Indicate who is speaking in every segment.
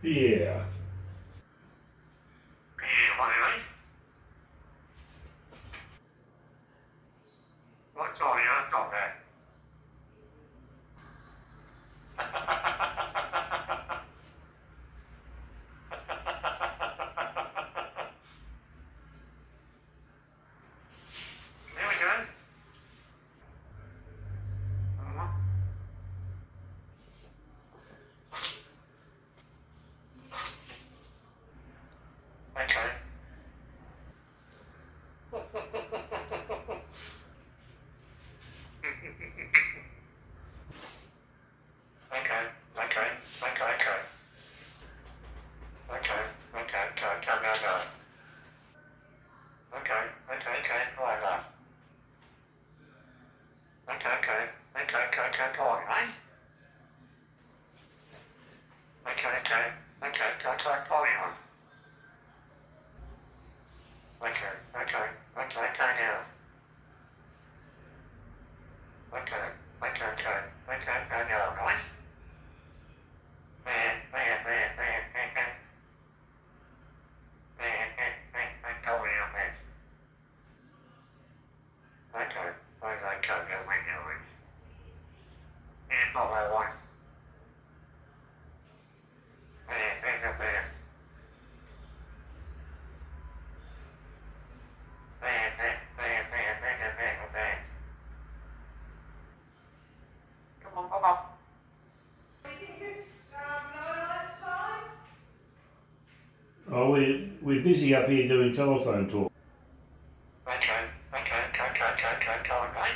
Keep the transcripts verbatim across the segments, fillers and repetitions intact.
Speaker 1: Yeah.
Speaker 2: What's all your dog there? There we go. Uh-huh. Okay. Okay, okay, okay, okay. Okay, okay, okay, go, go, go. Okay, okay, okay, go on, go. Okay, okay, okay, okay, okay, go on, right? Okay, okay, okay, okay, okay, go on. Okay, okay, okay, okay, now. Okay, okay, okay, okay, okay, now, right? Man, man, man, man, man, man. Man, man, man, man, go now, man. Okay, okay, go, go, wait, go, wait. Man, not what I want. Man, man, man, man. Man, man, man, man, man, man, man, man. Come on, come on.
Speaker 1: Oh, we're, we're busy up here doing telephone talk.
Speaker 2: Okay, okay, okay, okay, okay, okay, go on, right?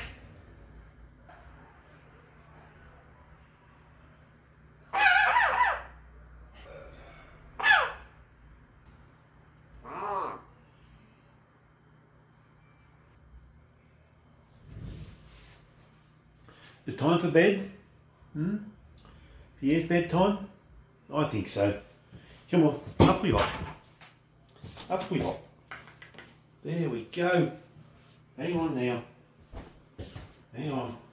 Speaker 2: Mm.
Speaker 1: The time for bed? Hmm? Pierre's bedtime? I think so. Come on, up we hop. Up we hop. There we go. Hang on now. Hang on.